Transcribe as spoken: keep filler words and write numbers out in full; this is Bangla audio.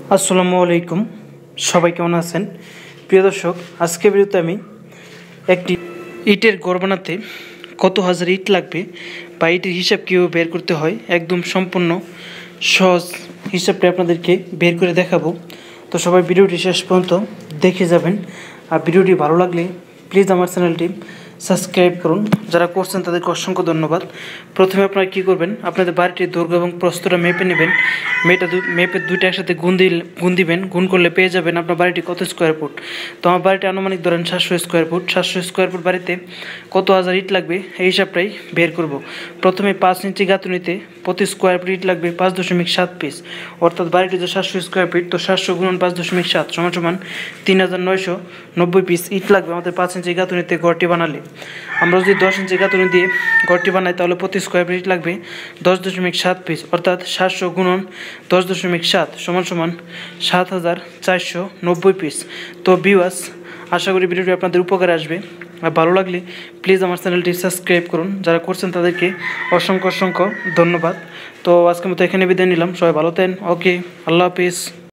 আসসালামু আলাইকুম, সবাই কেমন আছেন? প্রিয় দর্শক, আজকে ভিডিওতে আমি একটি ইটের ঘর বানাতে কত হাজার ইট লাগবে বা ইটের হিসাব কীভাবে বের করতে হয় একদম সম্পূর্ণ সহজ হিসাবটা আপনাদেরকে বের করে দেখাবো। তো সবাই ভিডিওটি শেষ পর্যন্ত দেখে যাবেন। আর ভিডিওটি ভালো লাগলে প্লিজ আমার চ্যানেলটি সাবস্ক্রাইব করুন। যারা করছেন তাদেরকে অসংখ্য ধন্যবাদ। প্রথমে আপনারা কী করবেন, আপনাদের বাড়িটির দৈর্ঘ্য এবং প্রস্থটা মেপে নেবেন। মেয়েটা মেপে দুইটা একসাথে গুণ দিল গুণ দিবেন। গুণ করলে পেয়ে যাবেন আপনার বাড়িটি কত স্কোয়ার ফুট। তো আমার বাড়িটি আনুমানিক ধরেন সাতশো স্কোয়ার ফুট। সাতশো স্কোয়ার ফুট বাড়িতে কত হাজার ইট লাগবে এই হিসাবটাই বের করব। প্রথমে পাঁচ ইঞ্চি গাঁথুনিতে প্রতি স্কোয়ার ফুট ইট লাগবে পাঁচ দশমিক সাত পিস। অর্থাৎ বাড়িটি যে সাতশো স্কোয়ার ফিট, তো সাতশো গুণন পাঁচ দশমিক সাত সমান সমান তিন হাজার নয়শো নব্বই পিস ইট লাগবে আমাদের পাঁচ ইঞ্চি গাঁথুনিতে ঘরটি বানালে। আমরা যদি দশ ইঞ্চি গাঁথুনি দিয়ে ঘরটি বানাই তাহলে প্রতি স্কোয়ার ফিট লাগবে দশ দশমিক সাত পিস। অর্থাৎ সাতশো গুণন দশ দশমিক সাত সমান সমান সাত হাজার চারশো নব্বই পিস। তো ভিউয়ার্স, আশা করি ভিডিওটি আপনাদের উপকারে আসবে। আর ভালো লাগলে প্লিজ আমার চ্যানেলটি সাবস্ক্রাইব করুন। যারা করছেন তাদেরকে অসংখ্য অসংখ্য ধন্যবাদ। তো আজকের মতো এখানে বিদায় নিলাম। সবাই ভালো থাকেন। ওকে, আল্লাহ হাফিজ।